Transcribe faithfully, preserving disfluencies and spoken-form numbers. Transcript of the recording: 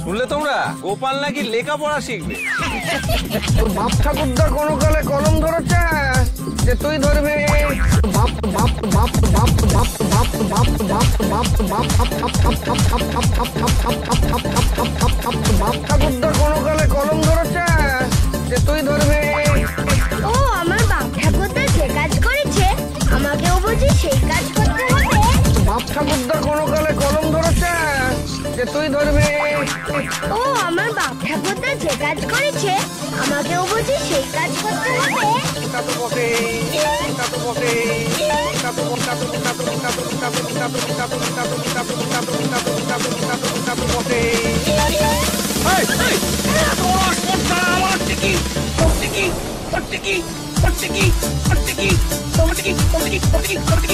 শুনলে তোমরা, গোপাল নাকি লেখাপড়া শিখবে। তোর বাপ ঠাকুরদা কোনো কালে কলম ধরেছে যে তুই ধরবি? বাপ বাপ বাপ বাপ বাপ বাপ বাপ বাপ বাপ বাপ বাপ ঠাকুরদা কোনো কালে কলম ধরেছে যে তুই ধরবি? ও আমার বাপ ঠাকুরদা যে কাজ করেছে আমাকেও বুঝি সেই কাজ করতে হবে। বাপ ঠাকুরদা কোনো কালে কলম ধরেছে যে তুই ধরবি? ও আমার বাপ ঠাকুরদা যে কাজ করেছে আমাকেও বুঝি সেই কাজ করতে হবে। তা তো বটে, তা তো বটে, তা তো তা তো তা তো তা তো তা তো তা তো তা তো তা তো তা তো তা তো তা তো তা তো তা তো তা তো বটে। এই এই তোমার কথা আমার টিকি টিকি টিকি টিকি টিকি টিকি টিকি টিকি টিকি